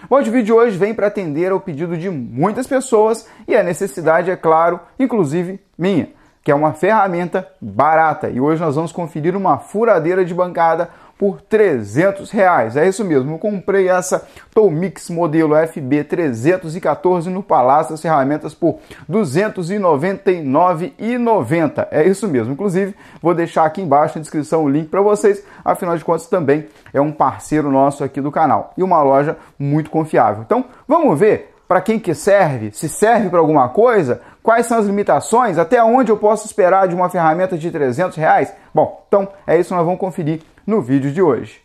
Bom, o vídeo de hoje vem para atender ao pedido de muitas pessoas e a necessidade, é claro, inclusive minha, que é uma ferramenta barata. E hoje nós vamos conferir uma furadeira de bancada por R$300. É isso mesmo, eu comprei essa Toumix modelo FB314 no Palácio das Ferramentas por R$ 299,90. É isso mesmo, inclusive vou deixar aqui embaixo na descrição o link para vocês, afinal de contas também é um parceiro nosso aqui do canal e uma loja muito confiável. Então vamos ver para quem que serve, se serve para alguma coisa, quais são as limitações, até onde eu posso esperar de uma ferramenta de R$300? Bom, então é isso que nós vamos conferir no vídeo de hoje.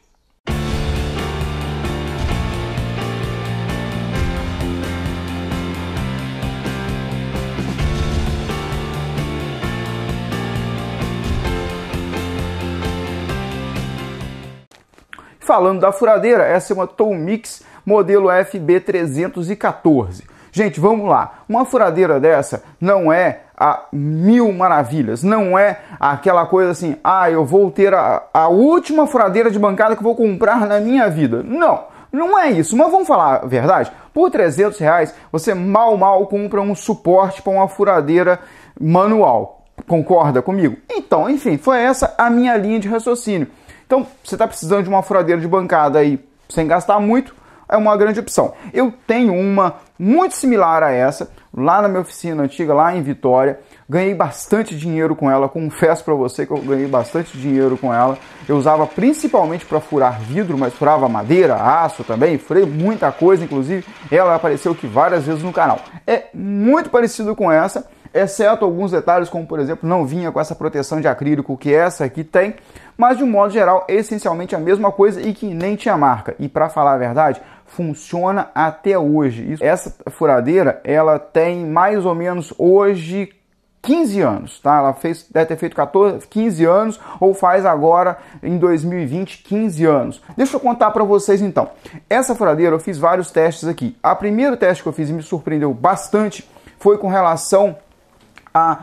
Falando da furadeira, essa é uma Toumix modelo FB314. Gente, vamos lá. Uma furadeira dessa não é a mil maravilhas, não é aquela coisa assim, eu vou ter a última furadeira de bancada que eu vou comprar na minha vida. Não, não é isso. Mas vamos falar a verdade, por R$300 você mal compra um suporte para uma furadeira manual. Concorda comigo? Então, enfim, foi essa a minha linha de raciocínio. Então, você está precisando de uma furadeira de bancada aí sem gastar muito, é uma grande opção. Eu tenho uma muito similar a essa, lá na minha oficina antiga, lá em Vitória. Ganhei bastante dinheiro com ela, confesso para você que eu ganhei bastante dinheiro com ela. Eu usava principalmente para furar vidro, mas furava madeira, aço também, furei muita coisa, inclusive ela apareceu aqui várias vezes no canal. É muito parecido com essa, exceto alguns detalhes, como por exemplo, não vinha com essa proteção de acrílico que essa aqui tem, mas de um modo geral, essencialmente a mesma coisa e que nem tinha marca. E para falar a verdade, funciona até hoje. Essa furadeira, ela tem mais ou menos hoje 15 anos, tá? Ela deve ter feito 15 anos ou faz agora em 2020 15 anos. Deixa eu contar para vocês então. Essa furadeira eu fiz vários testes aqui. O primeiro teste que eu fiz e me surpreendeu bastante foi com relação a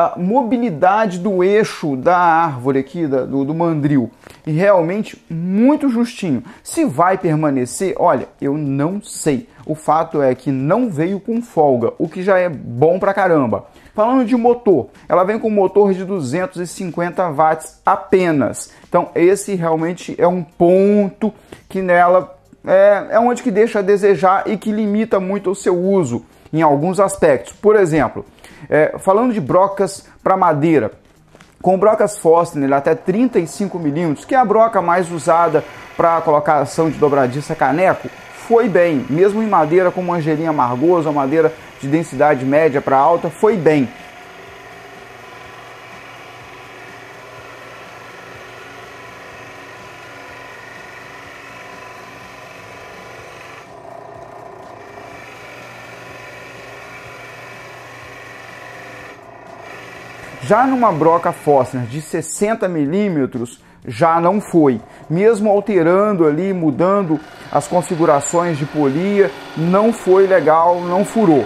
mobilidade do eixo da árvore aqui, do mandril. E realmente muito justinho. Se vai permanecer, olha, eu não sei. O fato é que não veio com folga, o que já é bom pra caramba. Falando de motor, ela vem com um motor de 250 watts apenas. Então esse realmente é um ponto que nela é onde que deixa a desejar e que limita muito o seu uso em alguns aspectos. Por exemplo, falando de brocas para madeira, com brocas Forstner até 35 mm, que é a broca mais usada para colocação de dobradiça caneco, foi bem. Mesmo em madeira como manjeirinha margosa, ou madeira de densidade média para alta, foi bem. Já numa broca Forstner de 60 mm, já não foi. Mesmo alterando ali, mudando as configurações de polia, não foi legal, não furou.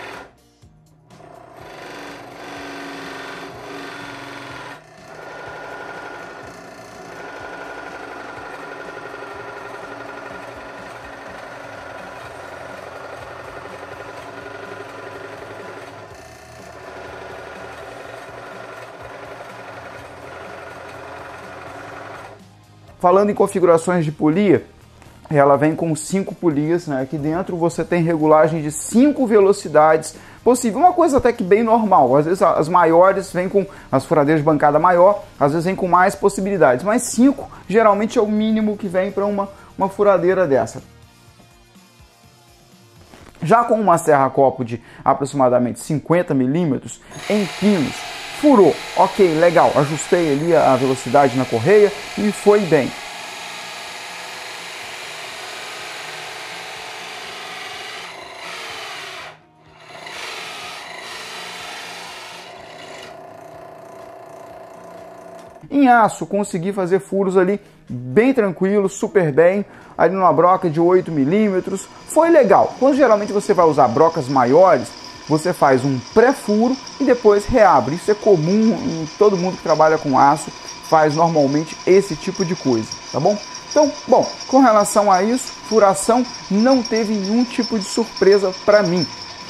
Falando em configurações de polia, ela vem com 5 polias, né? Aqui dentro você tem regulagem de 5 velocidades possível. Uma coisa até que bem normal. Às vezes as maiores vêm com as furadeiras de bancada maior, às vezes vem com mais possibilidades. Mas 5 geralmente é o mínimo que vem para uma furadeira dessa. Já com uma serra-copo de aproximadamente 50 mm em pinos, furou, ok, legal, ajustei ali a velocidade na correia e foi bem. Em aço, consegui fazer furos ali bem tranquilos, super bem, ali numa broca de 8 mm, foi legal. Quando geralmente você vai usar brocas maiores, você faz um pré-furo e depois reabre. Isso é comum, todo mundo que trabalha com aço faz normalmente esse tipo de coisa, tá bom? Então, bom, com relação a isso, furação não teve nenhum tipo de surpresa para mim.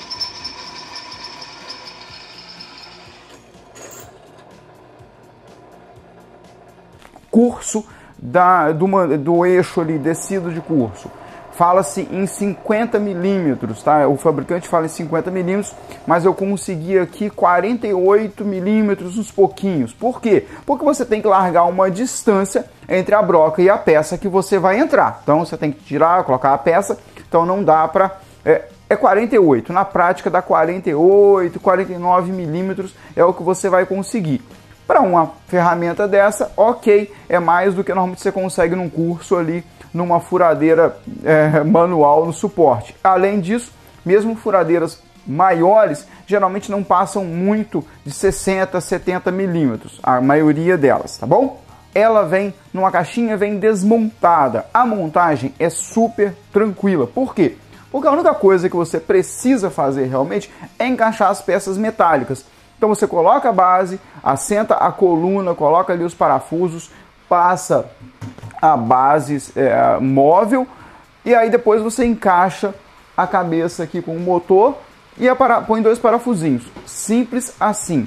Curso do eixo ali, descido de curso. Fala-se em 50 milímetros, tá? O fabricante fala em 50 milímetros, mas eu consegui aqui 48 milímetros, uns pouquinhos. Por quê? Porque você tem que largar uma distância entre a broca e a peça que você vai entrar. Então você tem que tirar, colocar a peça, então não dá para... É 48, na prática dá 48, 49 milímetros é o que você vai conseguir. Para uma ferramenta dessa, ok, é mais do que normalmente você consegue num curso ali, numa furadeira manual no suporte. Além disso, mesmo furadeiras maiores, geralmente não passam muito de 60, 70 milímetros, a maioria delas, tá bom? Ela vem numa caixinha, vem desmontada. A montagem é super tranquila. Por quê? Porque a única coisa que você precisa fazer realmente é encaixar as peças metálicas. Então você coloca a base, assenta a coluna, coloca ali os parafusos, passa a base móvel e aí depois você encaixa a cabeça aqui com o motor e põe 2 parafusinhos. Simples assim.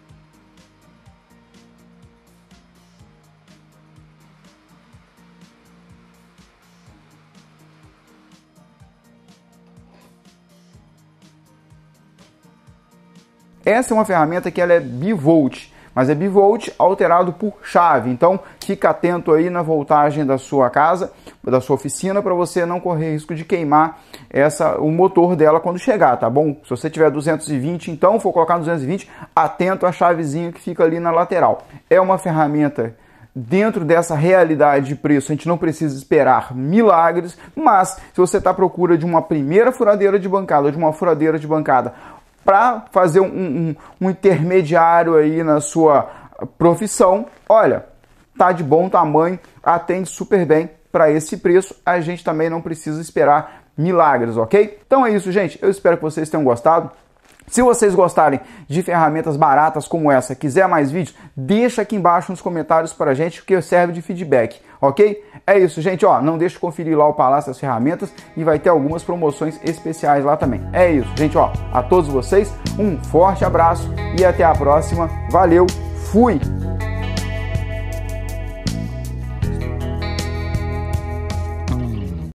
Essa é uma ferramenta que ela é bivolt, mas é bivolt alterado por chave. Então fica atento aí na voltagem da sua casa, da sua oficina, para você não correr risco de queimar o motor dela quando chegar, tá bom? Se você tiver 220, então for colocar 220, atento à chavezinha que fica ali na lateral. É uma ferramenta dentro dessa realidade de preço, a gente não precisa esperar milagres, mas se você está à procura de uma primeira furadeira de bancada, de uma furadeira de bancada, para fazer um intermediário aí na sua profissão, olha, tá de bom tamanho, atende super bem para esse preço, a gente também não precisa esperar milagres, ok? Então é isso, gente, eu espero que vocês tenham gostado. Se vocês gostarem de ferramentas baratas como essa, quiser mais vídeos, deixa aqui embaixo nos comentários para a gente, que serve de feedback, ok? É isso, gente, ó, não deixe de conferir lá o Palácio das Ferramentas e vai ter algumas promoções especiais lá também. É isso, gente, ó, a todos vocês, um forte abraço e até a próxima. Valeu, fui!